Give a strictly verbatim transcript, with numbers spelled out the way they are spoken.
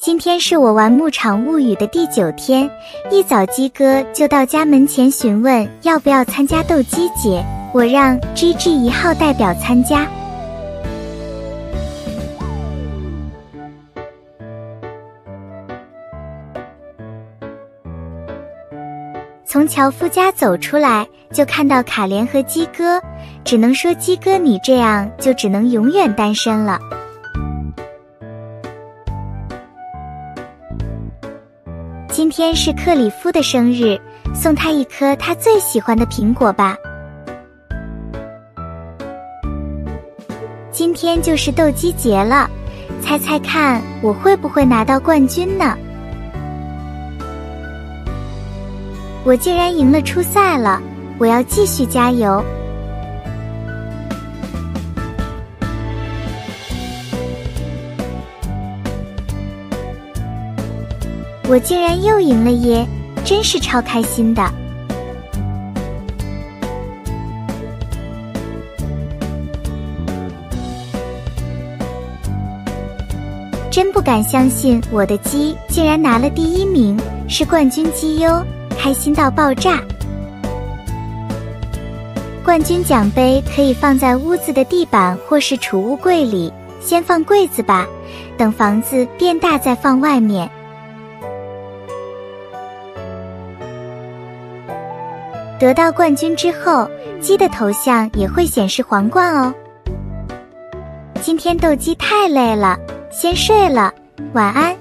今天是我玩牧场物语的第九天，一早鸡哥就到家门前询问要不要参加斗鸡节，我让 G G 一号代表参加。从樵夫家走出来，就看到卡莲和鸡哥，只能说鸡哥你这样就只能永远单身了。今天是克里夫的生日，送他一颗他最喜欢的苹果吧。今天就是斗鸡节了，猜猜看我会不会拿到冠军呢？我竟然赢了初赛了，我要继续加油。我竟然又赢了耶，真是超开心的。真不敢相信我的鸡竟然拿了第一名，是冠军鸡哟，开心到爆炸。冠军奖杯可以放在屋子的地板或是储物柜里，先放柜子吧，等房子变大再放外面。得到冠军之后，鸡的头像也会显示皇冠哦。今天斗鸡太累了，先睡了，晚安。